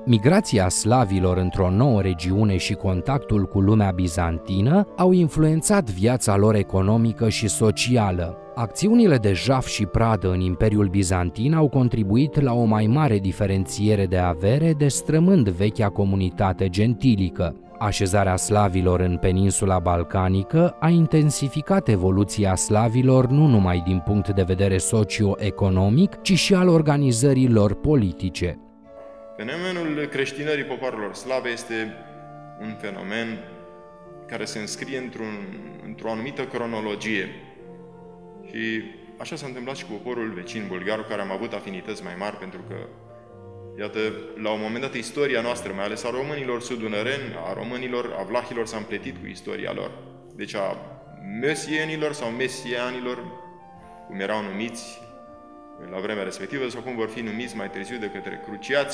Migrația slavilor într-o nouă regiune și contactul cu lumea bizantină au influențat viața lor economică și socială. Acțiunile de jaf și pradă în Imperiul Bizantin au contribuit la o mai mare diferențiere de avere, destrămând vechea comunitate gentilică. Așezarea slavilor în peninsula balcanică a intensificat evoluția slavilor nu numai din punct de vedere socio-economic, ci și al organizării lor politice. Fenomenul creștinării popoarelor slave este un fenomen care se înscrie într-o anumită cronologie. Și așa s-a întâmplat și cu poporul vecin bulgar, cu care am avut afinități mai mari, pentru că, iată, la un moment dat, istoria noastră, mai ales a românilor sudunăreni, a românilor, a vlahilor, s-a împletit cu istoria lor. Deci a mesienilor sau mesianilor, cum erau numiți la vremea respectivă, sau cum vor fi numiți mai târziu de către cruciați,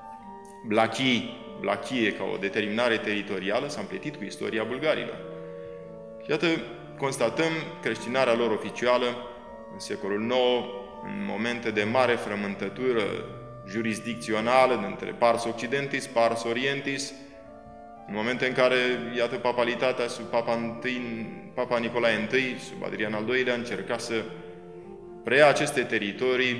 blachie ca o determinare teritorială, s-a împletit cu istoria bulgarilor. Și iată, constatăm creștinarea lor oficială în secolul IX, în momente de mare frământătură jurisdicțională între pars occidentis, pars orientis, în momente în care, iată, papalitatea sub Papa Nicolae I, sub Adrian al II-lea, încerca să preia aceste teritorii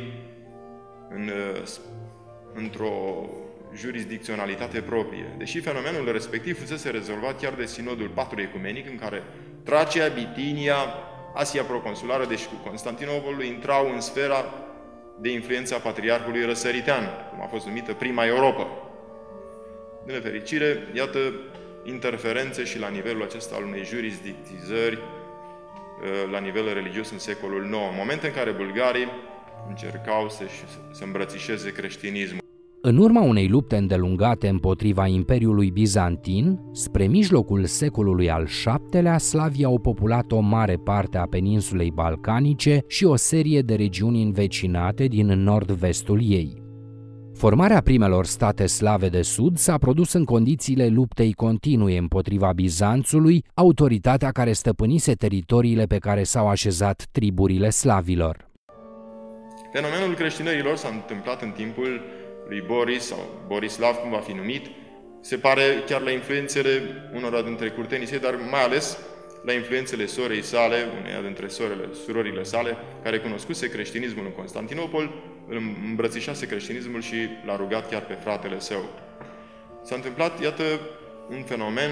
într-o jurisdicționalitate proprie. Deși fenomenul respectiv fusese rezolvat chiar de Sinodul IV Ecumenic, în care Tracia, Bitinia, Asia proconsulară, deci cu Constantinopolul, intrau în sfera de influență a Patriarhului Răsăritean, cum a fost numită Prima Europa. Din nefericire, iată interferențe și la nivelul acesta al unei jurisdictizări la nivel religios în secolul IX, în momente în care bulgarii încercau să îmbrățișeze creștinismul. În urma unei lupte îndelungate împotriva Imperiului Bizantin, spre mijlocul secolului al VII-lea, slavii au populat o mare parte a peninsulei balcanice și o serie de regiuni învecinate din nord-vestul ei. Formarea primelor state slave de sud s-a produs în condițiile luptei continue împotriva Bizanțului, autoritatea care stăpânise teritoriile pe care s-au așezat triburile slavilor. Fenomenul creștinărilor s-a întâmplat în timpul lui Boris, sau Borislav, cum va fi numit, se pare chiar la influențele unora dintre curtenii săi, dar mai ales la influențele sorei sale, uneia dintre surorile sale, care cunoscuse creștinismul în Constantinopol, îl îmbrățișase creștinismul și l-a rugat chiar pe fratele său. S-a întâmplat, iată, un fenomen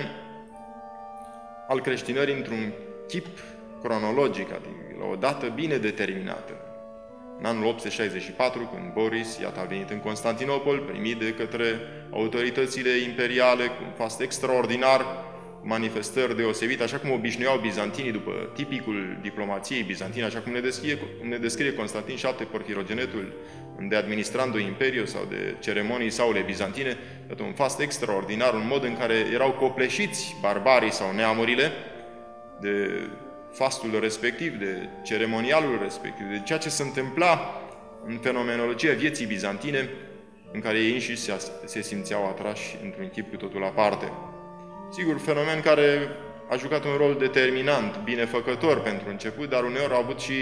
al creștinării într-un tip cronologic, adică la o dată bine determinată. În anul 864, când Boris, iată, a venit în Constantinopol, primit de către autoritățile imperiale, cu un fast extraordinar, manifestări deosebite, așa cum obișnuiau bizantinii după tipicul diplomației bizantine, așa cum ne descrie Constantin VII Porfirogenetul de administrando imperiu sau de ceremonii saule bizantine, iată, un fast extraordinar, un mod în care erau copleșiți barbarii sau neamurile de fastul respectiv, de ceremonialul respectiv, de ceea ce se întâmpla în fenomenologia vieții bizantine, în care ei înșiși se simțeau atrași într-un chip cu totul aparte. Sigur, fenomen care a jucat un rol determinant, binefăcător pentru început, dar uneori a avut și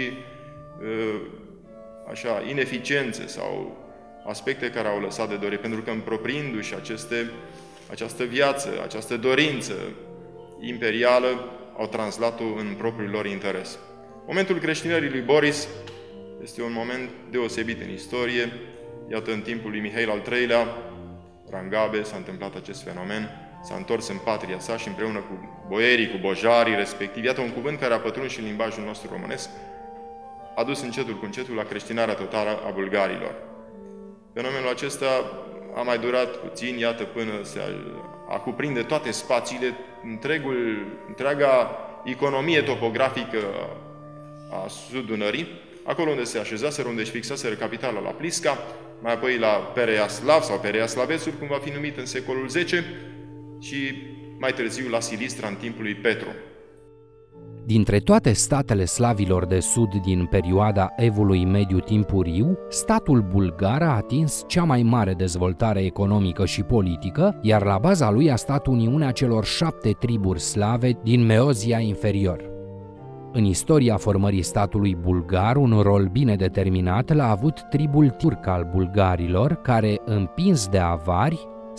așa, ineficiențe sau aspecte care au lăsat de dorit, pentru că împropriindu-și această viață, această dorință imperială, au translat-o în propriul lor interes. Momentul creștinării lui Boris este un moment deosebit în istorie. Iată, în timpul lui Mihail al III-lea, Rangabe, s-a întâmplat acest fenomen, s-a întors în patria sa și împreună cu boierii, cu bojarii respectiv, iată un cuvânt care a pătruns și în limbajul nostru românesc, a dus încetul cu încetul la creștinarea totală a bulgarilor. Fenomenul acesta a mai durat puțin, iată, până a cuprinde toate spațiile, întreaga economie topografică a Sud-Dunării, acolo unde se așezaseră, unde își fixaseră capitala la Plisca, mai apoi la Pereiaslav sau Pereiaslavețul, cum va fi numit în secolul X, și mai târziu la Silistra în timpul lui Petru. Dintre toate statele slavilor de sud din perioada Evului Mediu timpuriu, statul bulgar a atins cea mai mare dezvoltare economică și politică, iar la baza lui a stat uniunea celor 7 triburi slave din Meozia inferior. În istoria formării statului bulgar, un rol bine determinat l-a avut tribul turc al bulgarilor, care, împins de avari,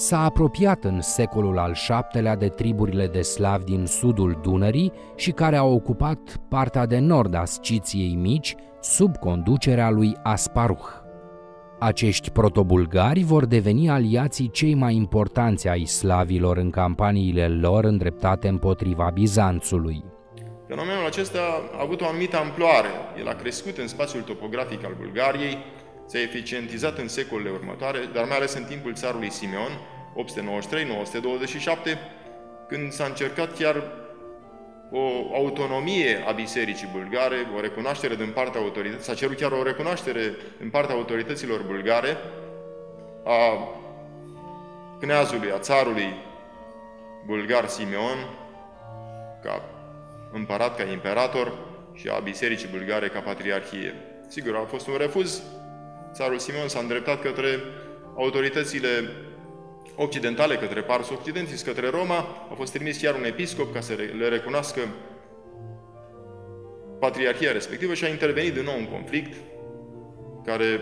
s-a apropiat în secolul al VII-lea de triburile de slavi din sudul Dunării și care au ocupat partea de nord a Sciției Mici, sub conducerea lui Asparuh. Acești protobulgari vor deveni aliații cei mai importanți ai slavilor în campaniile lor îndreptate împotriva Bizanțului. Fenomenul acesta a avut o anumită amploare. El a crescut în spațiul topografic al Bulgariei, s-a eficientizat în secolele următoare, dar mai ales în timpul țarului Simeon, 893-927, când s-a încercat chiar o autonomie a bisericii bulgare, o recunoaștere din partea autorităților, s-a cerut chiar o recunoaștere din partea autorităților bulgare a cneazului, a țarului bulgar Simeon, ca împărat, ca imperator, și a bisericii bulgare ca patriarhie. Sigur, a fost un refuz. Țarul Simeon s-a îndreptat către autoritățile occidentale, către Pars Occidentis, către Roma. A fost trimis chiar un episcop ca să le recunoască patriarhia respectivă și a intervenit din nou un conflict care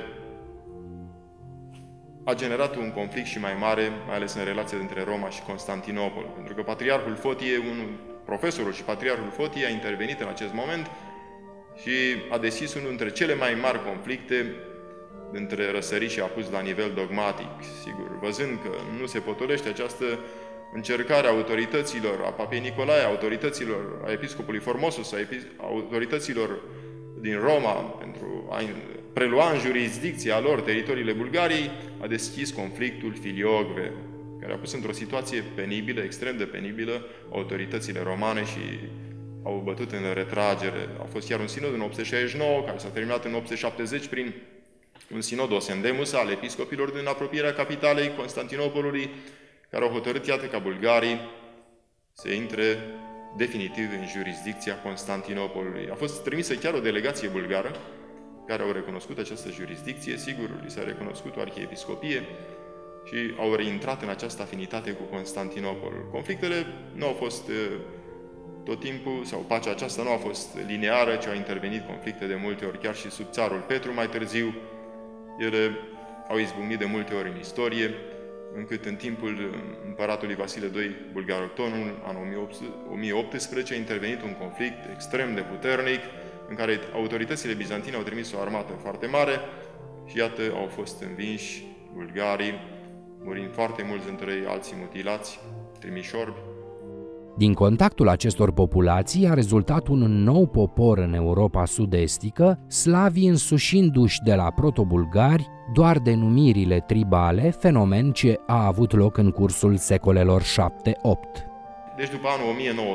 a generat un conflict și mai mare, mai ales în relația dintre Roma și Constantinopol. Pentru că patriarhul Fotie, profesorul și patriarhul Fotie a intervenit în acest moment și a deschis unul dintre cele mai mari conflicte între răsărit și apus la nivel dogmatic. Sigur, văzând că nu se potolește această încercare a autorităților, a Papei Nicolae, a autorităților, a episcopului Formosus, a autorităților din Roma, pentru a prelua în jurisdicția lor teritoriile Bulgariei, a deschis conflictul Filiogve, care a pus într-o situație penibilă, extrem de penibilă, autoritățile romane și au bătut în retragere. A fost chiar un sinod în 869, care s-a terminat în 870 prin un sinod Osendemus al episcopilor din apropierea capitalei Constantinopolului, care au hotărât, iată, ca bulgarii să intre definitiv în jurisdicția Constantinopolului. A fost trimisă chiar o delegație bulgară care au recunoscut această jurisdicție, sigur, li s-a recunoscut o arhiepiscopie și au reintrat în această afinitate cu Constantinopolul. Conflictele nu au fost tot timpul, sau pacea aceasta nu a fost lineară, ci au intervenit conflicte de multe ori, chiar și sub țarul Petru mai târziu. Ele au izbucnit de multe ori în istorie, încât în timpul împăratului Vasile II Bulgarotonul, anul 1018, a intervenit un conflict extrem de puternic, în care autoritățile bizantine au trimis o armată foarte mare și iată, au fost învinși bulgarii, murind foarte mulți dintre ei, alții mutilați, trimiși orbi. Din contactul acestor populații a rezultat un nou popor în Europa sud-estică, slavii însușindu-și de la protobulgari doar denumirile tribale, fenomen ce a avut loc în cursul secolelor 7-8. Deci după anul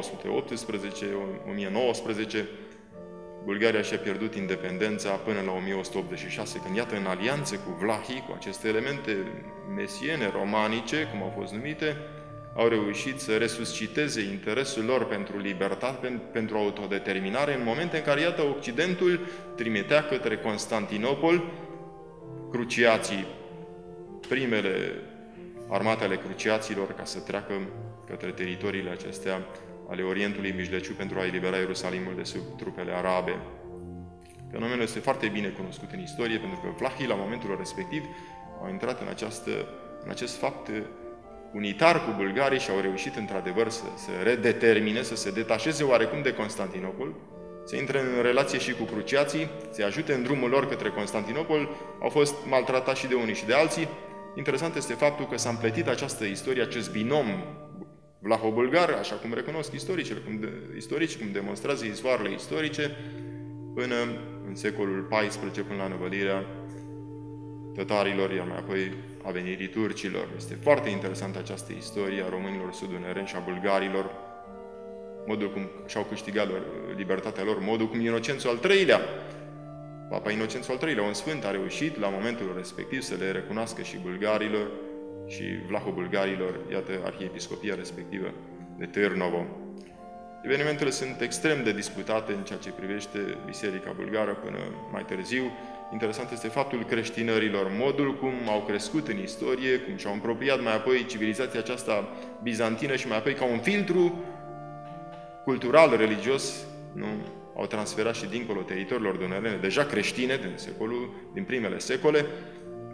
1918, Bulgaria și-a pierdut independența până la 1186, când iată în alianță cu vlahii, cu aceste elemente mesiene, romanice, cum au fost numite, au reușit să resusciteze interesul lor pentru libertate, pentru autodeterminare, în momente în care, iată, Occidentul trimitea către Constantinopol cruciații, primele armate ale cruciaților, ca să treacă către teritoriile acestea ale Orientului Mijlociu pentru a elibera Ierusalimul de sub trupele arabe. Fenomenul este foarte bine cunoscut în istorie, pentru că vlahii, la momentul respectiv, au intrat în acest fapt unitar cu bulgarii și au reușit într-adevăr să se redetermine, să se detașeze oarecum de Constantinopol, să intre în relație și cu cruciații, să-i ajute în drumul lor către Constantinopol. Au fost maltratați și de unii și de alții. Interesant este faptul că s-a împletit această istorie, acest binom vlaho-bulgar, așa cum recunosc istoricii, cum demonstrează izvoarele istorice, până în secolul XIV, până la înăvălirea tătarilor, iar mai apoi a venirii turcilor. Este foarte interesantă această istorie a românilor sud-unereni și a bulgarilor, modul cum și-au câștigat libertatea lor, modul cum Inocențul al III-lea, Papa Inocențul al III-lea, un sfânt, a reușit la momentul respectiv să le recunoască și bulgarilor și vlaho-bulgarilor, iată, arhiepiscopia respectivă de Târnovo. Evenimentele sunt extrem de disputate în ceea ce privește Biserica Bulgară până mai târziu. Interesant este faptul creștinărilor, modul cum au crescut în istorie, cum și-au apropiat mai apoi civilizația aceasta bizantină și mai apoi ca un filtru cultural, religios, nu? Au transferat și dincolo teritoriilor dunărene, deja creștine, din primele secole,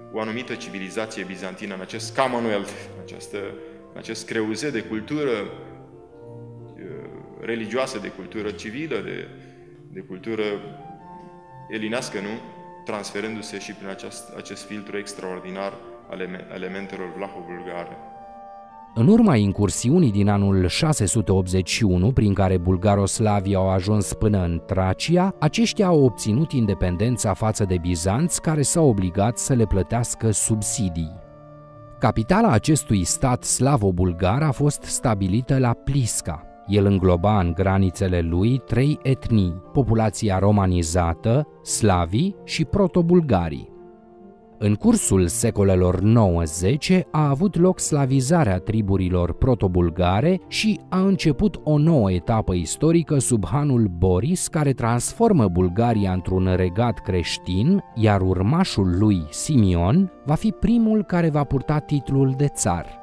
o anumită civilizație bizantină, în acest Commonwealth, în acest creuzet de cultură religioasă, de cultură civilă, de cultură elinească, nu? Transferându-se și prin acest filtru extraordinar al elementelor vlaho-bulgare. În urma incursiunii din anul 681, prin care bulgaroslavii au ajuns până în Tracia, aceștia au obținut independența față de bizanți, care s-au obligat să le plătească subsidii. Capitala acestui stat slavo-bulgar a fost stabilită la Plisca. El îngloba în granițele lui 3 etnii: populația romanizată, slavii și protobulgarii. În cursul secolelor 9-10 a avut loc slavizarea triburilor protobulgare și a început o nouă etapă istorică sub hanul Boris, care transformă Bulgaria într-un regat creștin, iar urmașul lui Simion va fi primul care va purta titlul de țar.